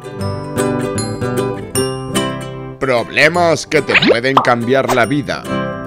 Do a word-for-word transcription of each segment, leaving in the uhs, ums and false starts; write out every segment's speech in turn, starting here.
Problemas que te pueden cambiar la vida.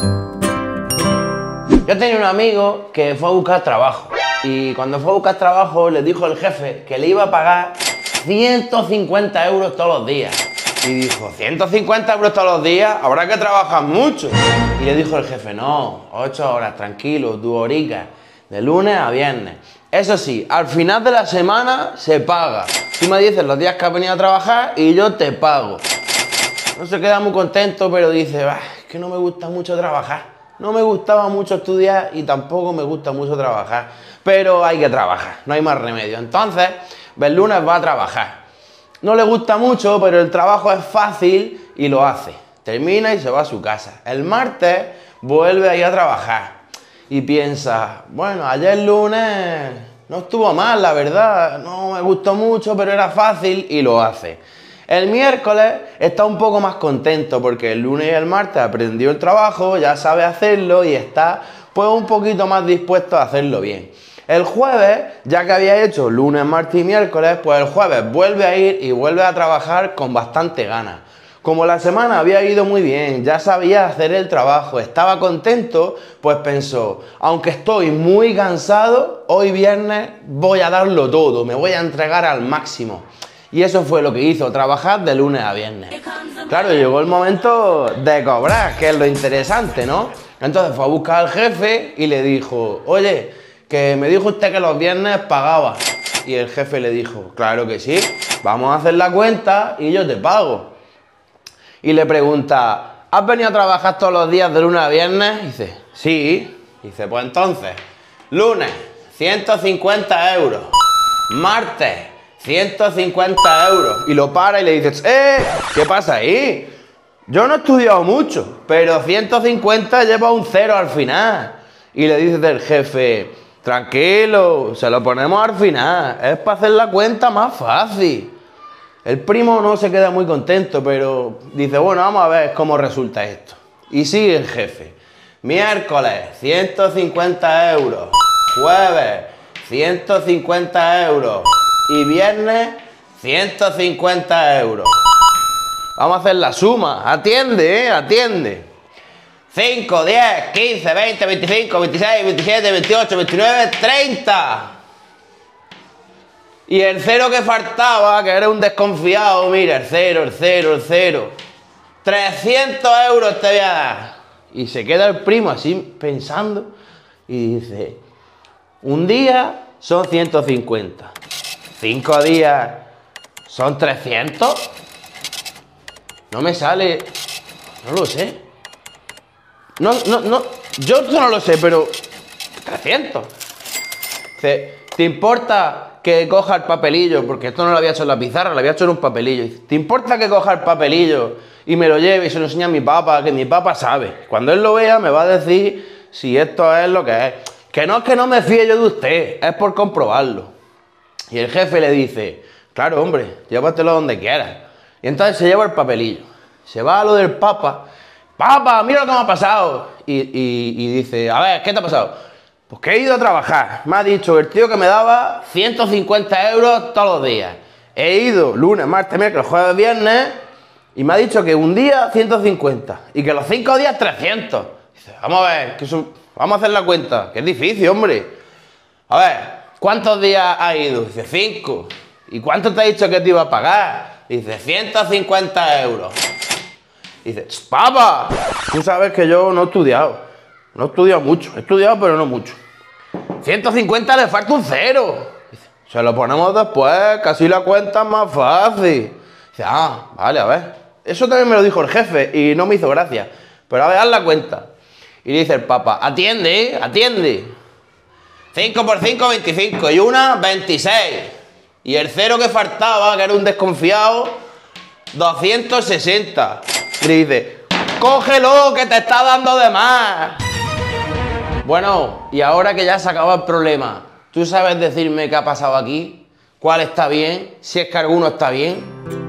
Yo tenía un amigo que fue a buscar trabajo y cuando fue a buscar trabajo le dijo el jefe que le iba a pagar ciento cincuenta euros todos los días. Y dijo, ¿ciento cincuenta euros todos los días? Habrá que trabajar mucho. Y le dijo el jefe, no, ocho horas, tranquilo, dos horitas, de lunes a viernes. Eso sí, al final de la semana se paga. Tú me dices los días que has venido a trabajar y yo te pago. No se queda muy contento, pero dice, bah, es que no me gusta mucho trabajar. No me gustaba mucho estudiar y tampoco me gusta mucho trabajar. Pero hay que trabajar, no hay más remedio. Entonces, el lunes va a trabajar. No le gusta mucho, pero el trabajo es fácil y lo hace. Termina y se va a su casa. El martes vuelve a ir a trabajar y piensa, bueno, ayer lunes no estuvo mal, la verdad. No me gustó mucho, pero era fácil y lo hace. El miércoles está un poco más contento porque el lunes y el martes aprendió el trabajo, ya sabe hacerlo y está pues un poquito más dispuesto a hacerlo bien. El jueves, ya que había hecho lunes, martes y miércoles, pues el jueves vuelve a ir y vuelve a trabajar con bastante ganas. Como la semana había ido muy bien, ya sabía hacer el trabajo, estaba contento, pues pensó, aunque estoy muy cansado, hoy viernes voy a darlo todo, me voy a entregar al máximo. Y eso fue lo que hizo, trabajar de lunes a viernes. Claro, llegó el momento de cobrar, que es lo interesante, ¿no? Entonces fue a buscar al jefe y le dijo, oye, que me dijo usted que los viernes pagaba. Y el jefe le dijo, claro que sí, vamos a hacer la cuenta y yo te pago. Y le pregunta, ¿has venido a trabajar todos los días de lunes a viernes? Y dice, sí. Y dice, pues entonces, lunes, ciento cincuenta euros. Martes, ciento cincuenta euros. Y lo para y le dices, ¡eh! ¿Qué pasa ahí? Yo no he estudiado mucho, pero ciento cincuenta lleva un cero al final. Y le dices del jefe, tranquilo, se lo ponemos al final. Es para hacer la cuenta más fácil. El primo no se queda muy contento, pero dice, bueno, vamos a ver cómo resulta esto. Y sigue el jefe. Miércoles, ciento cincuenta euros. Jueves, ciento cincuenta euros. Y viernes, ciento cincuenta euros. Vamos a hacer la suma. Atiende, ¿eh? Atiende. cinco, diez, quince, veinte, veinticinco, veintiséis, veintisiete, veintiocho, veintinueve, treinta. Y el cero que faltaba, que era un desconfiado, mira, el cero, el cero, el cero. trescientos euros te voy a dar. Y se queda el primo así pensando y dice, un día son ciento cincuenta. Cinco días son trescientos. No me sale, no lo sé. No, no, no, yo esto no lo sé, pero trescientos. Dice, ¿te importa que coja el papelillo? Porque esto no lo había hecho en la pizarra, lo había hecho en un papelillo. Dice, ¿te importa que coja el papelillo y me lo lleve y se lo enseñe a mi papá? Que mi papá sabe. Cuando él lo vea me va a decir si esto es lo que es. Que no es que no me fíe yo de usted, es por comprobarlo. Y el jefe le dice, claro, hombre, llévatelo donde quieras. Y entonces se lleva el papelillo. Se va a lo del papa. Papá, mira lo que me ha pasado. Y, y, y dice, a ver, ¿qué te ha pasado? Pues que he ido a trabajar. Me ha dicho el tío que me daba ciento cincuenta euros todos los días. He ido lunes, martes, miércoles, jueves, viernes. Y me ha dicho que un día ciento cincuenta. Y que los cinco días trescientos. Dice, vamos a ver, que eso, vamos a hacer la cuenta. Que es difícil, hombre. A ver, ¿cuántos días ha ido? Dice, cinco. ¿Y cuánto te ha dicho que te iba a pagar? Dice, ciento cincuenta euros. Dice, papá, tú sabes que yo no he estudiado. No he estudiado mucho. He estudiado, pero no mucho. ciento cincuenta le falta un cero. Dice, se lo ponemos después, que así la cuenta es más fácil. Dice, ah, vale, a ver. Eso también me lo dijo el jefe y no me hizo gracia. Pero a ver, haz la cuenta. Y dice el papá, atiende, ¿eh? Atiende. cinco por cinco, veinticinco. Y una, veintiséis. Y el cero que faltaba, que era un desconfiado, doscientos sesenta. Y le dice, cógelo, que te está dando de más. Bueno, y ahora que ya se acaba el problema, ¿tú sabes decirme qué ha pasado aquí? ¿Cuál está bien? Si es que alguno está bien.